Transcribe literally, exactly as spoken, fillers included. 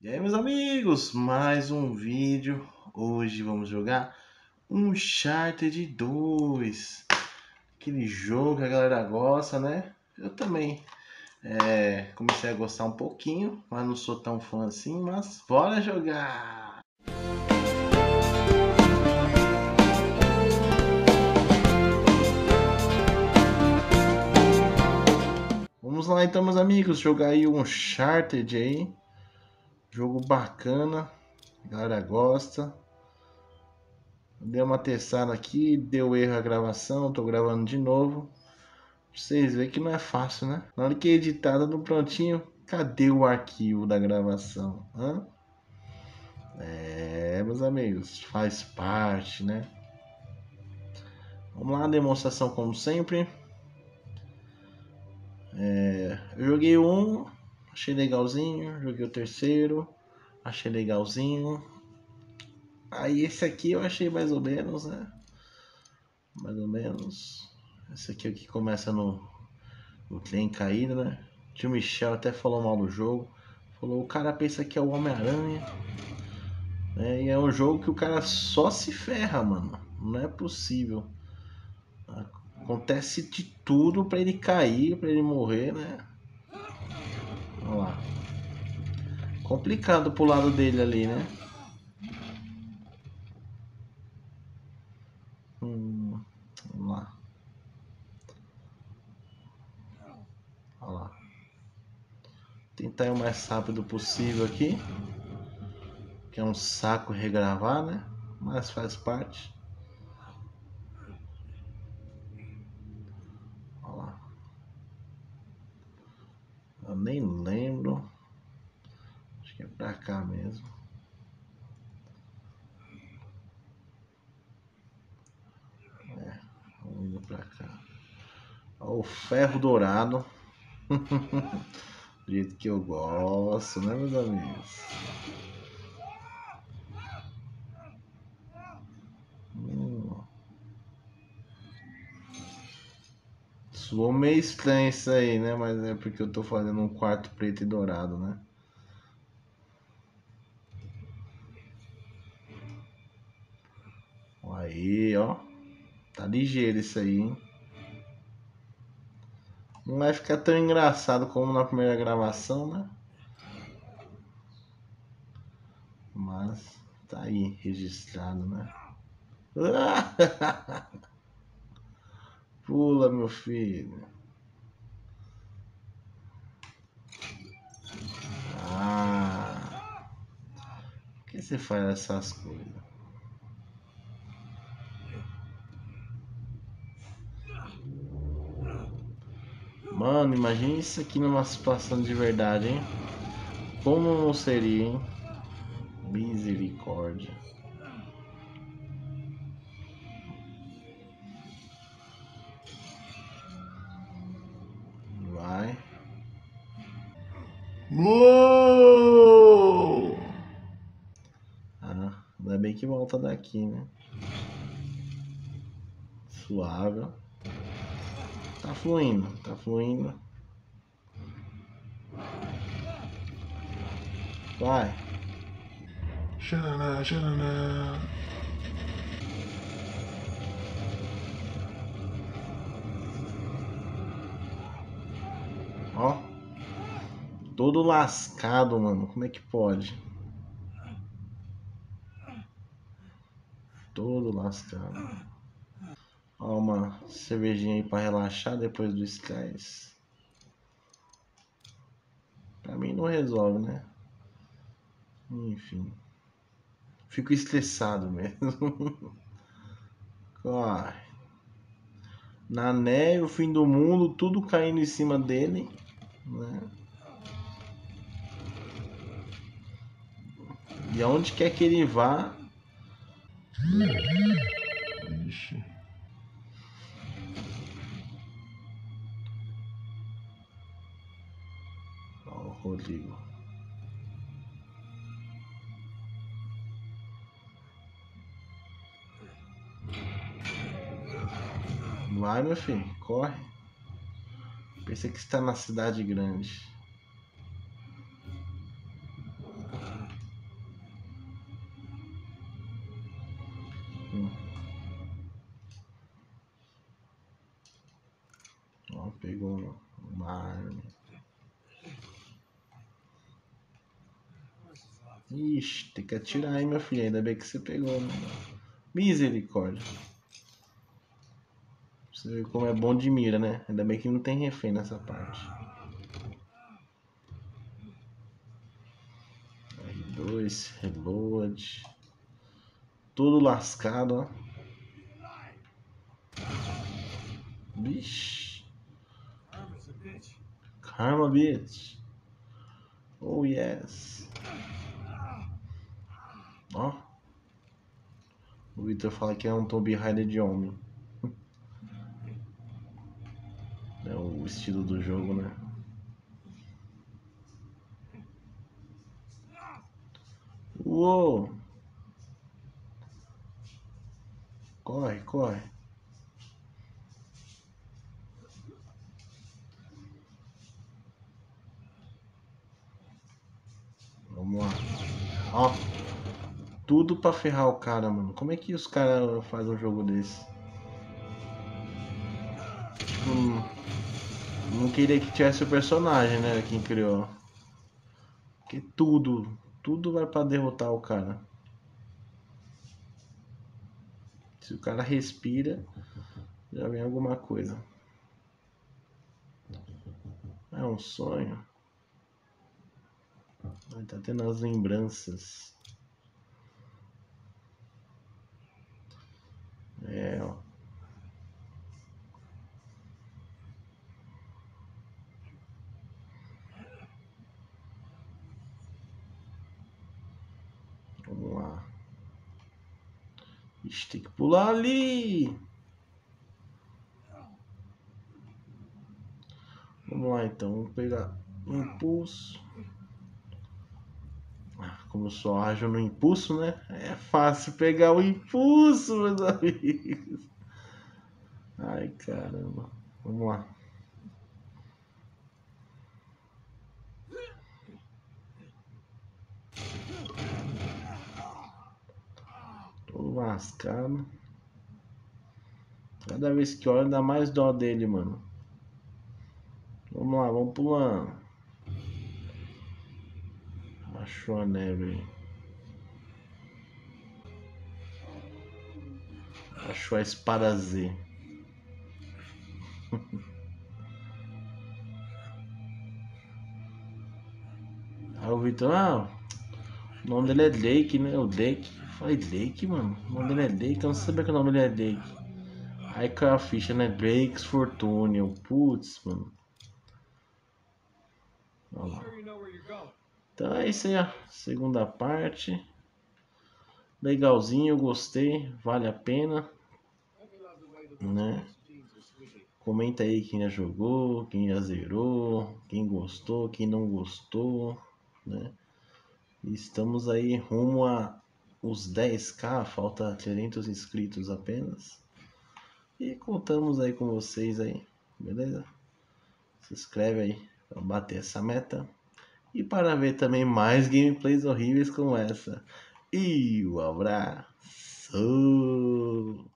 E aí, meus amigos, mais um vídeo. Hoje vamos jogar Uncharted dois, aquele jogo que a galera gosta, né? Eu também é, comecei a gostar um pouquinho, mas não sou tão fã assim. Mas bora jogar! Vamos lá então, meus amigos, jogar aí o Uncharted aí. Jogo bacana, a galera gosta. Dei uma testada aqui, deu erro a gravação, tô gravando de novo. Pra vocês verem que não é fácil, né? Na hora que é editado no prontinho, cadê o arquivo da gravação? Hã? É, meus amigos, faz parte, né? Vamos lá, demonstração como sempre. É, eu joguei um, achei legalzinho. Joguei o terceiro, achei legalzinho. Aí esse aqui eu achei mais ou menos, né? Mais ou menos. Esse aqui é o que começa no, no trem caído, né? O tio Michel até falou mal do jogo. Falou, o cara pensa que é o Homem-Aranha. É, e é um jogo que o cara só se ferra, mano. Não é possível. Acontece de tudo pra ele cair, pra ele morrer, né? Olha lá. Complicado pro lado dele ali, né? Hum, vamos lá. Olha lá. Tentar ir o mais rápido possível aqui. Que é um saco regravar, né? Mas faz parte. Olha lá. Eu nem lembro. Acho que é pra cá mesmo. É, vamos indo pra cá. Olha o ferro dourado. Do jeito que eu gosto, né, meus amigos? Hum. Soou meio estranho isso aí, né? Mas é porque eu tô fazendo um quarto preto e dourado, né? Aí, ó. Tá ligeiro isso aí, hein? Não vai ficar tão engraçado como na primeira gravação, né? Mas tá aí, registrado, né? Pula, meu filho. Ah, por que você faz essas coisas? Mano, imagine isso aqui numa situação de verdade, hein? Como não seria, hein? Misericórdia. Vai. Uou! Ah, ainda bem que volta daqui, né? Suave. Tá fluindo, tá fluindo. Vai. Xananá, xananá. Ó. Todo lascado, mano. Como é que pode? Todo lascado. Ó, uma cervejinha aí pra relaxar depois do Skies. Pra mim não resolve, né? Enfim. Fico estressado mesmo. Corre. Na neve, o fim do mundo, tudo caindo em cima dele, né? E aonde quer que ele vá. Ixi. Ó, o Rodrigo. Vai, meu filho, corre. Pensa que está na cidade grande. Pegou uma arma. Ixi, tem que atirar aí, meu filho. Ainda bem que você pegou, mano. Misericórdia. Você vê como é bom de mira, né? Ainda bem que não tem refém nessa parte. R dois, reload. Tudo lascado, ó. Vixe. Karma, bitch. Oh, yes. Ó. O Victor fala que é um Tomb Raider de homem. É o estilo do jogo, né? Uou! Corre, corre. Vamos lá. Ó. Tudo pra ferrar o cara, mano. Como é que os caras fazem um jogo desse? Tipo, não queria que tivesse o personagem, né? Quem criou. Porque tudo, tudo vai pra derrotar o cara. Se o cara respira, já vem alguma coisa. É um sonho. Tá tendo as lembranças. É, ó. Vamos lá. Ixi, tem que pular ali. Vamos lá então, vamos pegar o impulso. Ah, como eu só ajo no impulso, né? É fácil pegar o impulso, meus amigos. Ai, caramba. Vamos lá. Tô lascado. Cada vez que olho dá mais dó dele, mano. Vamos lá, vamos pulando. Achou a neve. Achou a espada Z. Aí o Vitor, ah, o nome dele é Drake, né? O Drake. Eu falei, Drake, mano? O nome dele é Drake? Eu não sabia que o nome dele é Drake. Aí caiu a ficha, né? Drake's Fortune. Eu, putz, mano. Olha lá. Então é isso aí, ó. Segunda parte. Legalzinho, gostei. Vale a pena. Né? Comenta aí quem já jogou, quem já zerou, quem gostou, quem não gostou, né? Estamos aí rumo a os dez k, falta trezentos inscritos apenas. E contamos aí com vocês aí, beleza? Se inscreve aí para bater essa meta e para ver também mais gameplays horríveis como essa. E um abraço!